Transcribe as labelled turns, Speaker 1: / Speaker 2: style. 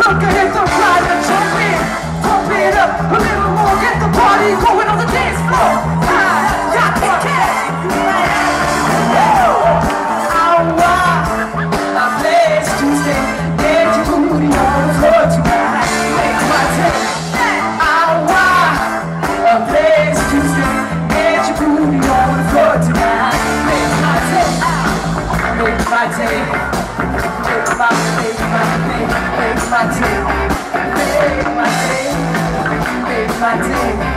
Speaker 1: Look ahead, the ride and jump in. Pump it up a little more. Get the party going on the dance floor. Got the cat. A place to stay. Get your booty on the floor tonight. Make my day. A place to stay. Get your booty on the floor tonight. Make my day. Make my day. Make my day. Make my day. Make my day. Make my day.